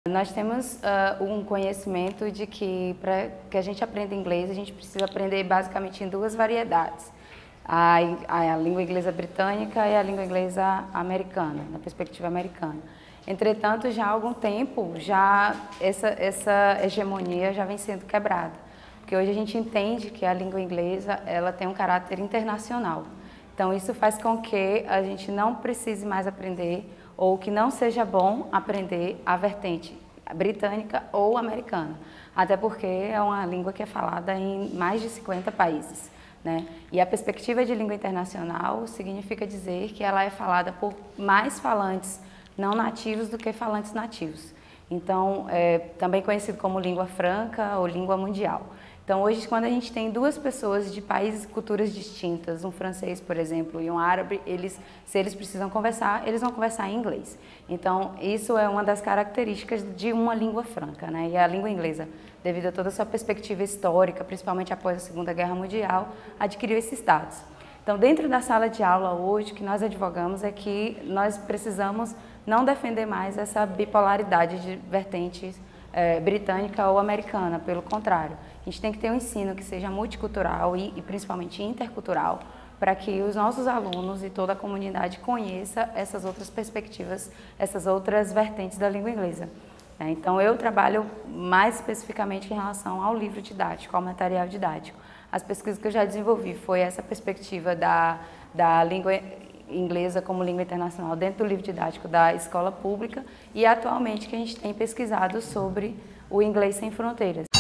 Nós temos um conhecimento de que para que a gente aprenda inglês, a gente precisa aprender basicamente em duas variedades. A língua inglesa britânica e a língua inglesa americana, na perspectiva americana. Entretanto, já há algum tempo, essa hegemonia já vem sendo quebrada. Porque hoje a gente entende que a língua inglesa ela tem um caráter internacional. Então, isso faz com que a gente não precise mais aprender ou que não seja bom aprender a vertente britânica ou americana, até porque é uma língua que é falada em mais de 50 países, né? E a perspectiva de língua internacional significa dizer que ela é falada por mais falantes não nativos do que falantes nativos. Então, é também conhecido como língua franca ou língua mundial. Então, hoje, quando a gente tem duas pessoas de países e culturas distintas, um francês, por exemplo, e um árabe, se eles precisam conversar, eles vão conversar em inglês. Então, isso é uma das características de uma língua franca, né? E a língua inglesa, devido a toda a sua perspectiva histórica, principalmente após a Segunda Guerra Mundial, adquiriu esse status. Então, dentro da sala de aula hoje, o que nós advogamos é que nós precisamos não defender mais essa bipolaridade de vertentes britânica ou americana, pelo contrário. A gente tem que ter um ensino que seja multicultural e principalmente intercultural, para que os nossos alunos e toda a comunidade conheça essas outras perspectivas, essas outras vertentes da língua inglesa. Então, eu trabalho mais especificamente em relação ao livro didático, ao material didático. As pesquisas que eu já desenvolvi foi essa perspectiva da língua inglesa como língua internacional dentro do livro didático da escola pública e atualmente que a gente tem pesquisado sobre o inglês sem fronteiras.